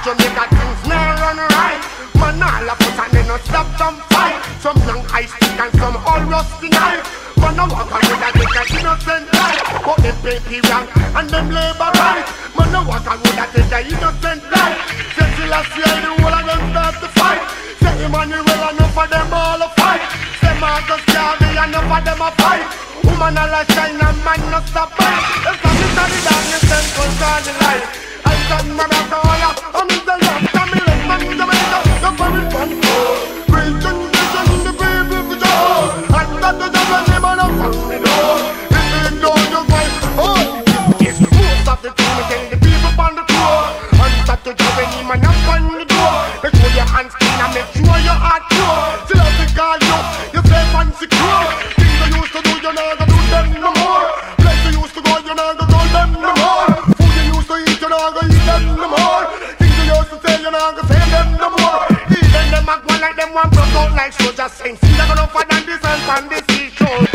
Jamaica things now run right. Man all of us and they no stop some fight. Some young high stick and some all rusty knife. Man no walk on with a take a innocent life. But them pay rank and them labor right. Man no walk on with a take a innocent life. Say till I see the whole of them start to fight. Say Emmanuel enough of them all a fight. Say Marcus Garvey enough of them a fight. Woman all a shine and man no stop fight. If I miss the darkness then comes on the light. I stand my back to all ya. I'm in the love, family, man, Jamaica. The very fun. Preaching, vision, the people for joy. And that the devil never know from me door. If you know you fight, oh. It's most of the time I tell the people on the tour. And that the devil need man up on the door. Make sure your hands clean and make sure your heart pure. Till I think all you're safe and secure. Things I used to do, you're not gonna do them no more. Place you used to go, you're not gonna go them no more. Food you used to eat, you're not gonna eat them no more. Things you used to say, you're not gonna say them no more. Even them act one like them one broke out like soldiers saying, see they're gonna fight on this and on this seashore.